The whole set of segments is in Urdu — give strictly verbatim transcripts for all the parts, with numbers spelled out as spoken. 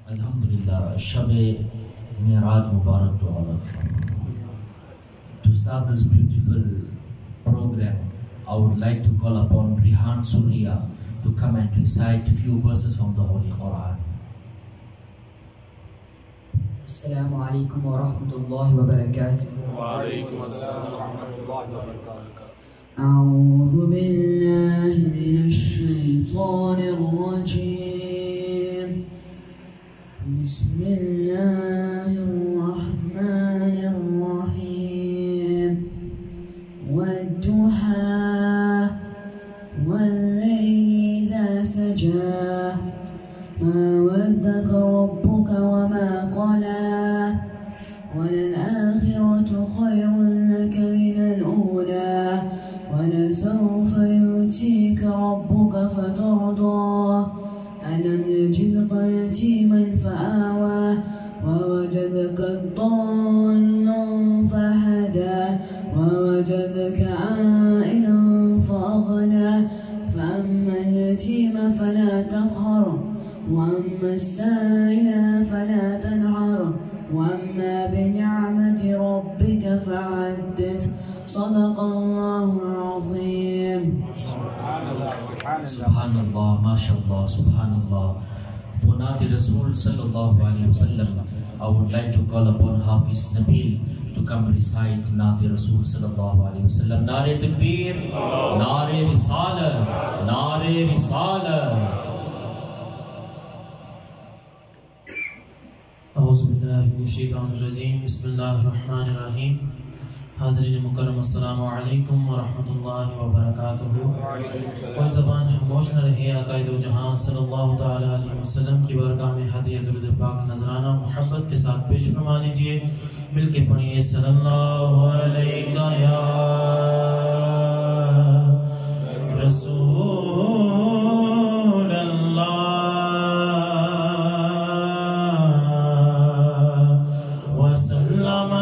Alhamdulillah, Shab-e Mi'raj Mubarak to all of you. To start this beautiful program, I would like to call upon Rihan Surya to come and recite a few verses from the Holy Quran. Assalamu alaikum wa rahmatullahi wa barakatuh. Wa alaikum assalam wa rahmatullahi wa barakatuh. أعوذ بالله من الشيطان الرجيم. بسم الله الرحمن الرحيم. والضحى والليل إذا سجى ما ودك ربك وما قلى وللآخرة خير لك من الأولى ولسوف يؤتيك ربك فترضى ألم يجدك يتيما فآوى ووجدك ضالا فهدى ووجدك عائلا فأغنى فأما اليتيم فلا تقهر وأما السائل فلا تنهر وأما بنعمة ربك فحدث صدق الله العظيم. Subhanallah, mashallah, subhanallah. For Nati Rasul sallallahu alayhi wa sallam, I would like to call upon Hafiz Nabil to come recite Nati Rasul sallallahu alayhi wa sallam. Nare Takbir, Nare Risala, Nare Risala. اعوذ باللہ من الشیطان الرجیم بسم اللہ الرحمن الرحیم. حاضرین مکرم السلام علیکم ورحمۃ اللہ وبرکاتہ. کوئی زبان خاموش نہ رہے. آقا دو جہاں صلی اللہ تعالی علیہ وسلم کی بارگاہ میں ہدیہ درود پاک نذرانہ محبت کے ساتھ پیش فرما لیجیے. مل کے پڑھیے صلی اللہ علیہ یا رسول اللہ وسلم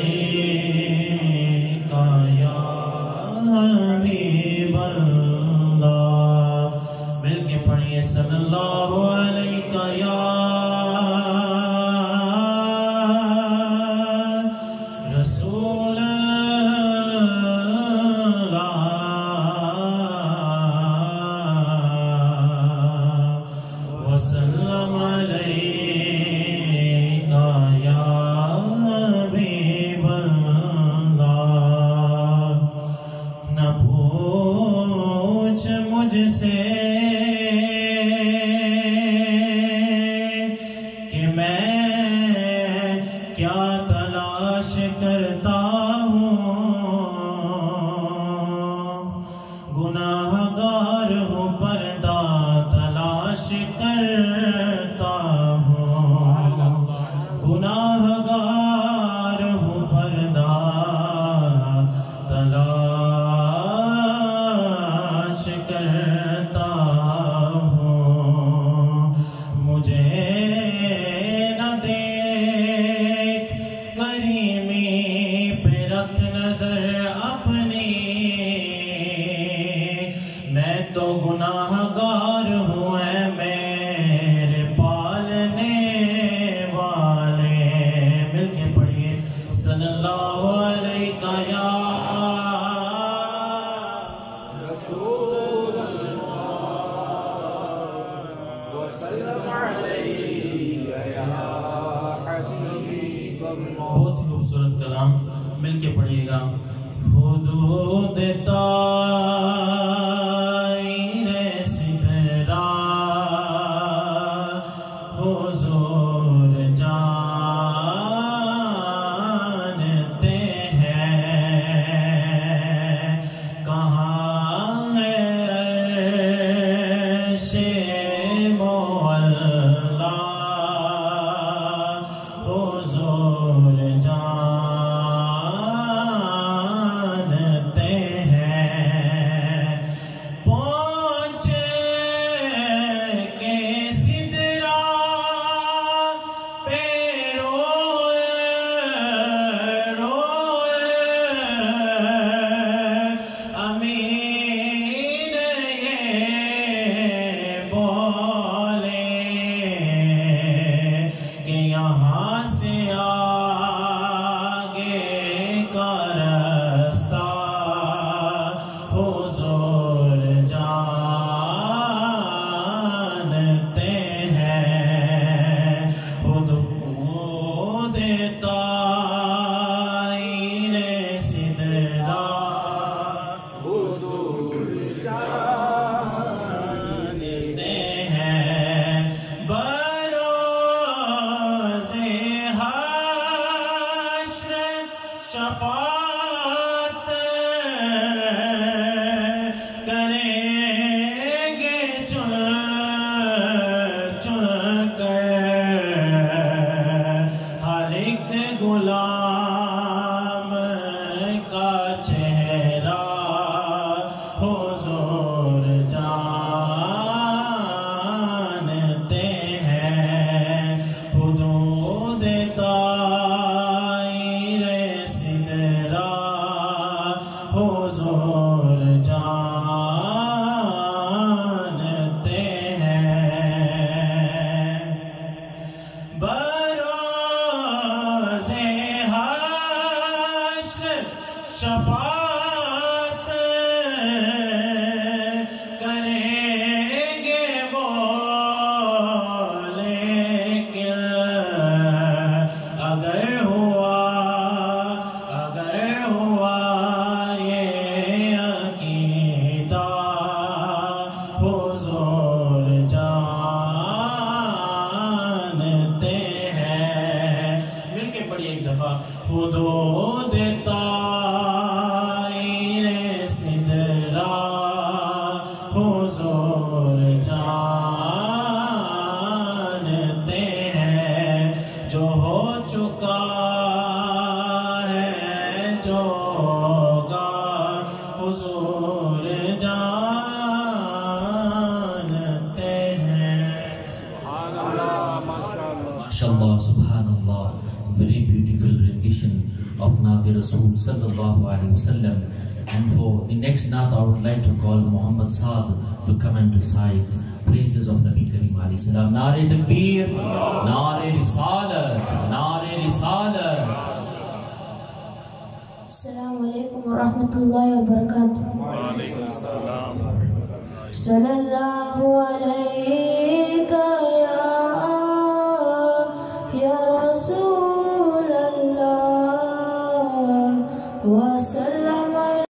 علیک یا حبیب اللہ. مل کے پڑھیے صلی اللہ علیہ یا رسول اللہ وسلم علیک یا حبیب اللہ. نہ پوچھ مجھ سے کہ میں کیا تلاش کرتا ہوں. گناہ گار ہوں پردہ تلاش کرتا ہوں. گناہ گار ہوں پردہ تلاش کرتا ہوں. مجھے نہ دیکھ کریمی پہ رکھ نظر اپنی. میں تو گناہ گار ہوں اے میرے پالنے والے. مل کے پڑھیے صلی اللہ علیہ یا رسول اللہ وسلم علیہ یا حبیب اللہ. بہت ہی خوبصورت کلام. مل کے پڑھیے گا. حدود طائر سدرا حضور جانتے ہیں. کہاں ہے عرش معلا حضور جانتے ہیں. Subhanallah. Very beautiful rendition of Naat Rasul sallallahu alaihi wasallam. And for the next Naat, I would like to call Muhammad Saad to come and recite praises of Nabi Kareem alayhi salam. Naare Takbir, Naare Risalat, Naare Risalat. Assalamu alaikum wa rahmatullahi wa barakatuh. Wa alaikum assalam. Sallallahu alayhi